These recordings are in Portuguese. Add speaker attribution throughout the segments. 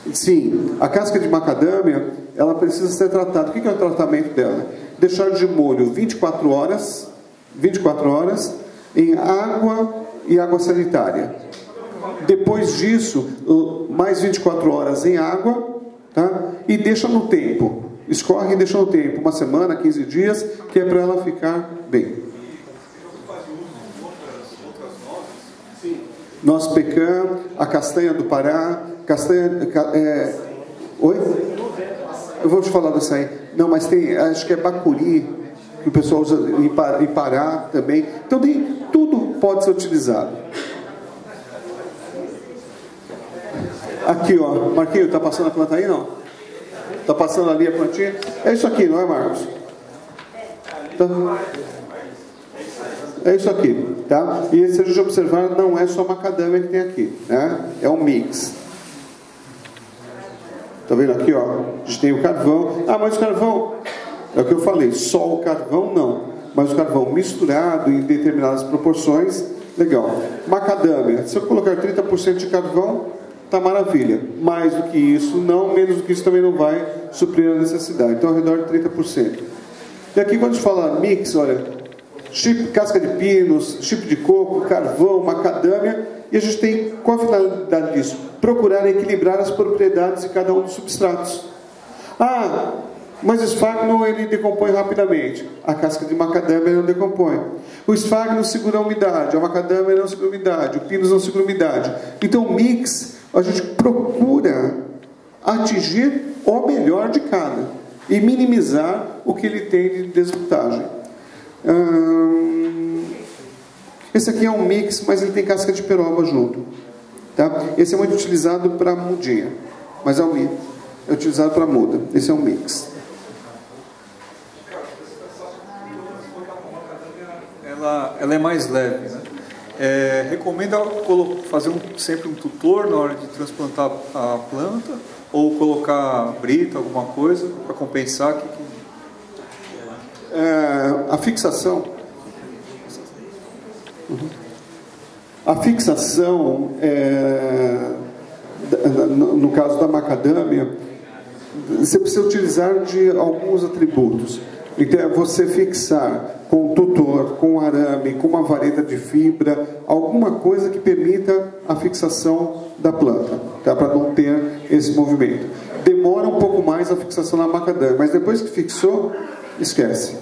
Speaker 1: Sim, a casca de macadâmia, ela precisa ser tratada. O que é o tratamento dela? Deixar de molho 24 horas em água e água sanitária. Depois disso, mais 24 horas em água, tá? E deixa no tempo. Escorre e deixa no tempo, uma semana, 15 dias, que é para ela ficar bem. Noz pecan, a castanha do Pará, Oi? Eu vou te falar disso aí. Não, mas tem, acho que é bacuri, que o pessoal usa em Pará também. Então tudo pode ser utilizado. Aqui, ó, Marquinhos, tá passando a planta aí, não? Tá passando ali a plantinha? É isso aqui, não é, Marcos? Tá. É isso aqui, tá? E se a gente observar, não é só macadâmia que tem aqui, né? É um mix. Tá vendo aqui, ó? A gente tem o carvão. Ah, mas o carvão, é o que eu falei, só o carvão não. Mas o carvão misturado em determinadas proporções, legal. Macadâmia, se eu colocar 30% de carvão, tá maravilha. Mais do que isso, não. Menos do que isso também não vai suprir a necessidade. Então, ao redor de 30%. E aqui, quando a gente fala mix, olha, chip, casca de pinos, chip de coco, carvão, macadâmia, e a gente tem, qual a finalidade disso? Procurar equilibrar as propriedades de cada um dos substratos. Ah, mas o esfagno ele decompõe rapidamente. A casca de macadâmia não decompõe. O esfagno segura a umidade, a macadâmia não segura a umidade, o pinus não segura a umidade. Então o mix, a gente procura atingir o melhor de cada e minimizar o que ele tem de desvantagem. Esse aqui é um mix, mas ele tem casca de peroba junto, tá? Esse é muito utilizado para mudinha, mas é utilizado para muda. Esse é um mix.
Speaker 2: Ela é mais leve, né? Recomenda fazer sempre um tutor na hora de transplantar a planta, ou colocar brita, alguma coisa para compensar
Speaker 1: a fixação. A fixação, no caso da macadâmia, você precisa utilizar de alguns atributos. Então, é você fixar com tutor, com arame, com uma vareta de fibra, alguma coisa que permita a fixação da planta, tá? Para não ter esse movimento. Demora um pouco mais a fixação na macadâmia, mas depois que fixou, esquece.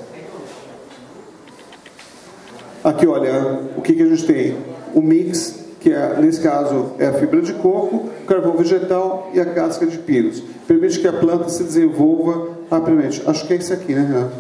Speaker 1: Aqui, olha, o que a gente tem? O mix, que nesse caso é a fibra de coco, o carvão vegetal e a casca de pinos. Permite que a planta se desenvolva rapidamente. Acho que é esse aqui, né, Renato?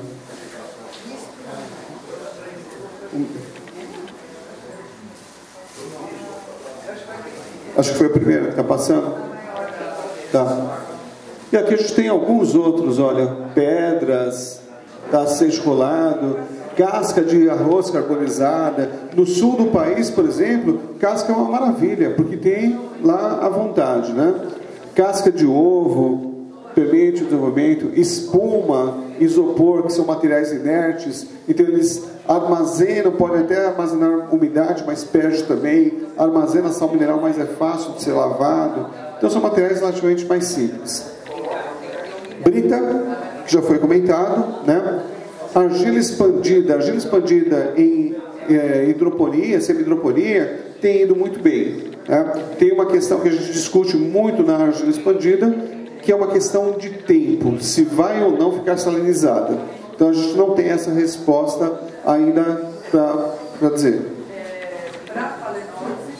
Speaker 1: Acho que foi a primeira que está passando. Tá. E aqui a gente tem alguns outros, olha, pedras, tá, seixo rolado, casca de arroz carbonizada. No sul do país, por exemplo, casca é uma maravilha, porque tem lá à vontade, né? Casca de ovo permite o desenvolvimento, espuma, isopor, que são materiais inertes, então eles armazenam, podem até armazenar umidade, mas perde também, armazena sal mineral, mas é fácil de ser lavado. Então são materiais relativamente mais simples. Brita, que já foi comentado, né? Argila expandida em hidroponia, semi-hidroponia, tem ido muito bem, né? Tem uma questão que a gente discute muito na argila expandida, que é uma questão de tempo, se vai ou não ficar salinizada. Então a gente não tem essa resposta ainda para dizer.
Speaker 3: Para Phalaenopsis,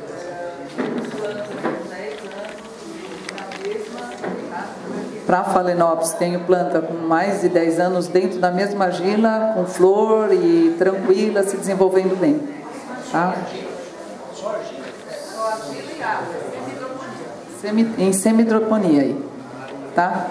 Speaker 3: para Phalaenopsis, tenho planta com mais de 10 anos dentro da mesma argila, com flor e tranquila, se desenvolvendo bem. Tá? Só argila e água, em semi-hidroponia aí. Tá?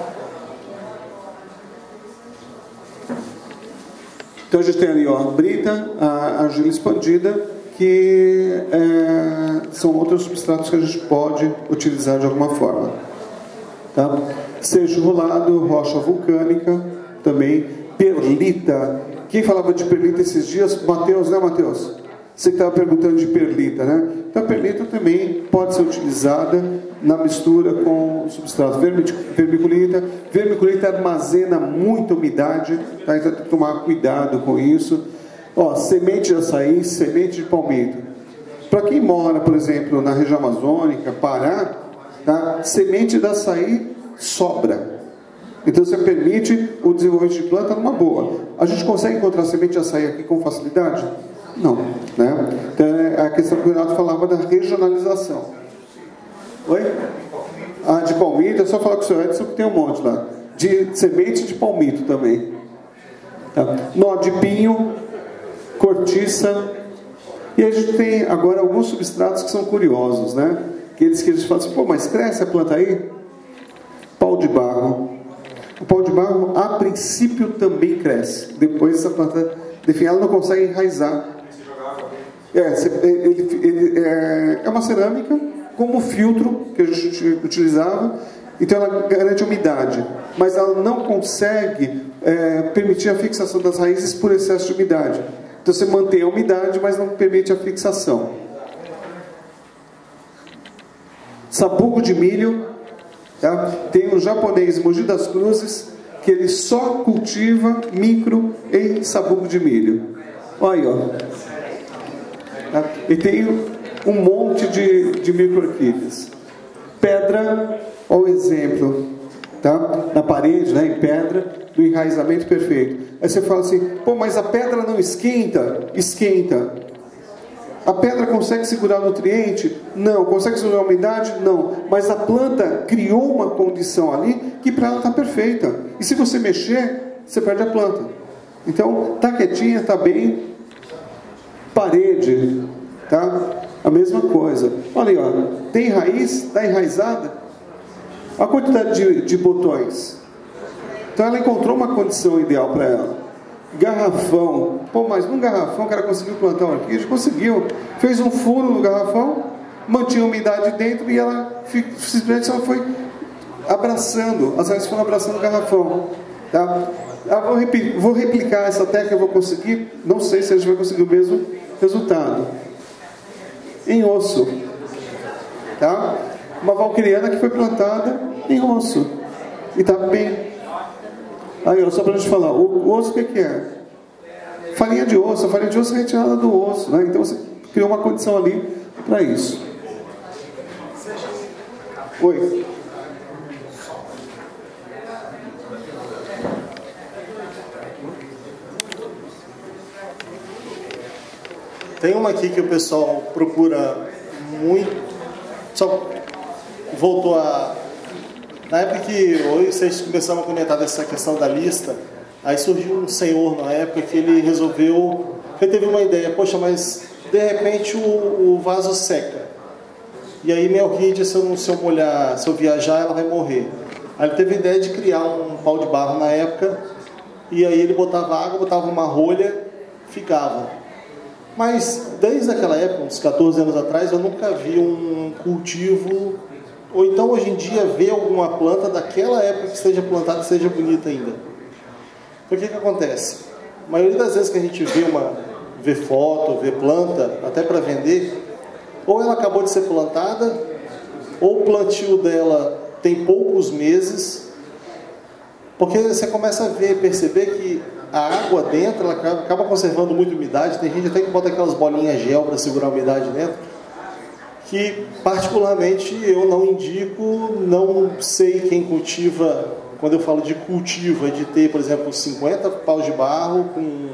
Speaker 1: Então a gente tem ali, ó, a brita, a argila expandida, que são outros substratos que a gente pode utilizar de alguma forma. Tá? Seixo rolado, rocha vulcânica, também perlita. Quem falava de perlita esses dias? Mateus, né, Mateus? Você que estava perguntando de perlita, né? Então a perlita também pode ser utilizada na mistura com o substrato vermiculita. Vermiculita armazena muita umidade, tá? Então tem que tomar cuidado com isso. Ó, semente de açaí, semente de palmito. Para quem mora, por exemplo, na região amazônica, Pará, tá? Semente de açaí sobra. Então você permite o desenvolvimento de planta numa boa. A gente consegue encontrar semente de açaí aqui com facilidade? Não, né? Então é a questão que o Renato falava da regionalização. Oi? Ah, de palmito, é só falar com o senhor Edson que tem um monte lá. De semente de palmito também. Tá? Nó de pinho, cortiça. E a gente tem agora alguns substratos que são curiosos, né? Aqueles que eles falam assim, pô, mas cresce a planta aí? Pau de barro. O pau de barro, a princípio, também cresce. Depois essa planta, enfim, ela não consegue enraizar. É uma cerâmica como filtro que a gente utilizava, então ela garante umidade, mas ela não consegue permitir a fixação das raízes por excesso de umidade. Então você mantém a umidade, mas não permite a fixação. Sabugo de milho, tá? Tem um japonês, Mogi das Cruzes, que ele só cultiva micro em sabugo de milho. Olha aí, ó. Tá? E tem um monte de micro-orquídeas. Pedra, olha o exemplo, tá? Na parede, né, em pedra, do enraizamento perfeito. Aí você fala assim, pô, mas a pedra não esquenta? Esquenta. A pedra consegue segurar nutriente? Não. Consegue segurar umidade? Não. Mas a planta criou uma condição ali que para ela está perfeita. E se você mexer, você perde a planta. Então, tá quietinha, tá bem. Parede, tá? A mesma coisa. Olha aí, ó. Tem raiz, está enraizada. A quantidade de botões. Então ela encontrou uma condição ideal para ela. Garrafão. Pô, mas num garrafão o cara conseguiu plantar uma orquídea? Conseguiu. Fez um furo no garrafão, mantinha a umidade dentro e ela simplesmente ela foi abraçando. As raízes foram abraçando o garrafão. Tá? Vou replicar essa técnica, vou conseguir. Não sei se a gente vai conseguir o mesmo resultado. Em osso. Tá? Uma valquiriana que foi plantada em osso. E está bem. Aí, ó, só para a gente falar, o osso o que é? Farinha de osso. A farinha de osso é retirada do osso, né? Então você criou uma condição ali para isso. Oi.
Speaker 4: Tem uma aqui que o pessoal procura muito. Só voltou a... Na época que hoje vocês começaram a comentar dessa questão da lista, aí surgiu um senhor na época que ele resolveu... Ele teve uma ideia, poxa, mas de repente o vaso seca. E aí minha orquídea, se eu molhar, se eu viajar, ela vai morrer. Aí ele teve a ideia de criar um pau de barro na época, e aí ele botava água, botava uma rolha, ficava. Mas desde aquela época, uns 14 anos atrás, eu nunca vi um cultivo, ou então hoje em dia ver alguma planta daquela época que esteja plantada e seja bonita ainda. Por que acontece? A maioria das vezes que a gente vê foto, vê planta, até para vender, ou ela acabou de ser plantada, ou o plantio dela tem poucos meses, porque você começa a perceber que a água dentro, ela acaba conservando muita umidade. Tem gente até que bota aquelas bolinhas gel para segurar a umidade dentro, que particularmente eu não indico, não sei quem cultiva. Quando eu falo de cultivo, é de ter, por exemplo, 50 paus de barro com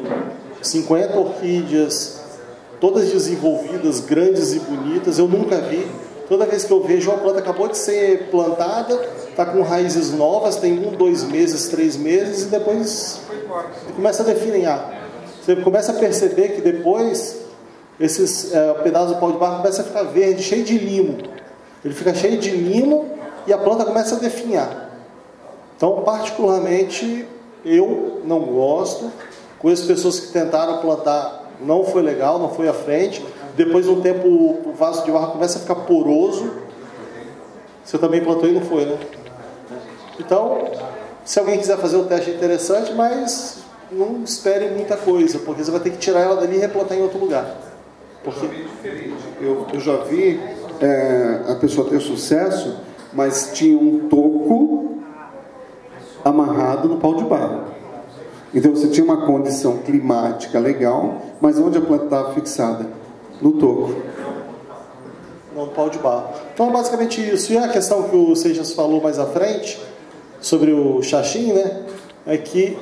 Speaker 4: 50 orquídeas, todas desenvolvidas, grandes e bonitas. Eu nunca vi. Toda vez que eu vejo uma planta acabou de ser plantada, está com raízes novas, tem 1, 2 meses, 3 meses, e depois começa a definhar. Você começa a perceber que depois esses pedaços do pau de barro começam a ficar verde, cheio de limo. Ele fica cheio de limo e a planta começa a definhar. Então, particularmente, eu não gosto. Conheço pessoas que tentaram plantar, não foi legal, não foi à frente. Depois de um tempo o vaso de barro começa a ficar poroso. Você também plantou e não foi, né? Então, se alguém quiser fazer o teste, é interessante, mas não espere muita coisa, porque você vai ter que tirar ela dali e replantar em outro lugar. Porque
Speaker 1: Eu já vi a pessoa ter sucesso, mas tinha um toco amarrado no pau de barro. Então você tinha uma condição climática legal, mas onde a planta estava fixada? No toco.
Speaker 4: no pau de barro. Então é basicamente isso. E a questão que o Seixas falou mais à frente, sobre o xaxim, né? É que...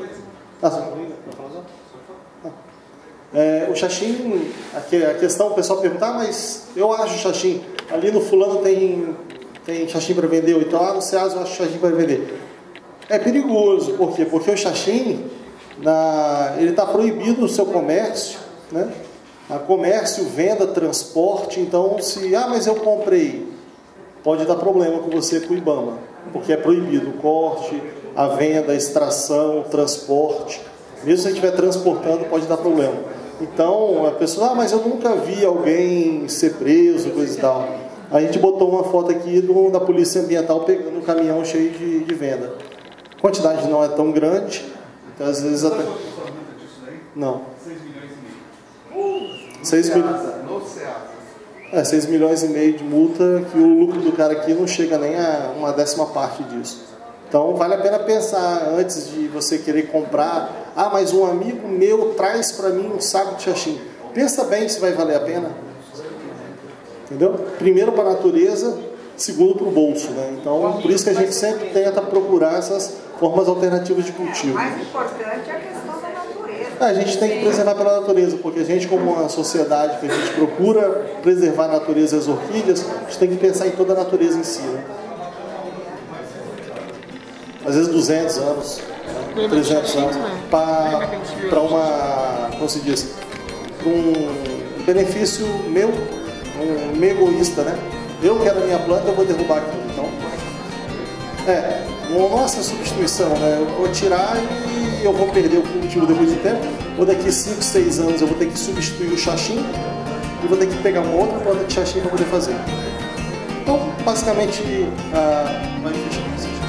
Speaker 4: o xaxim, a questão, o pessoal pergunta, mas eu acho xaxim, ali no fulano tem xaxim para vender, ou então no Ceasa eu acho xaxim para vender. É perigoso, por quê? Porque o xaxim, ele está proibido no seu comércio, né? A comércio, venda, transporte, então mas eu comprei, pode dar problema com você com o IBAMA, porque é proibido o corte, a venda, a extração, o transporte. Mesmo se você estiver transportando, pode dar problema. Então, a pessoa, mas eu nunca vi alguém ser preso, coisa e tal. A gente botou uma foto aqui da Polícia Ambiental pegando um caminhão cheio de venda. A quantidade não é tão grande, então às vezes até... Não. 6 milhões e meio de multa, que o lucro do cara aqui não chega nem a 1/10 parte disso. Então vale a pena pensar antes de você querer comprar. Mas um amigo meu traz para mim um saco de xaxim. Pensa bem se vai valer a pena. Entendeu? Primeiro para a natureza, segundo para o bolso, né? Então por isso que a gente sempre tenta procurar essas formas alternativas de cultivo.
Speaker 5: O mais importante é a questão da natureza.
Speaker 4: A gente tem que preservar pela natureza, porque a gente, como uma sociedade que a gente procura preservar a natureza e as orquídeas, a gente tem que pensar em toda a natureza em si, né? Às vezes 200 anos, 300 anos, para uma, como se diz, um benefício meu, meio egoísta, né? Eu quero a minha planta, eu vou derrubar aquilo. Então, nossa substituição, né? Eu vou tirar e eu vou perder o cultivo depois de tempo, ou daqui 5, 6 anos eu vou ter que substituir o xaxim e vou ter que pegar uma outra planta de xaxim para poder fazer. Então, basicamente, vai fechar.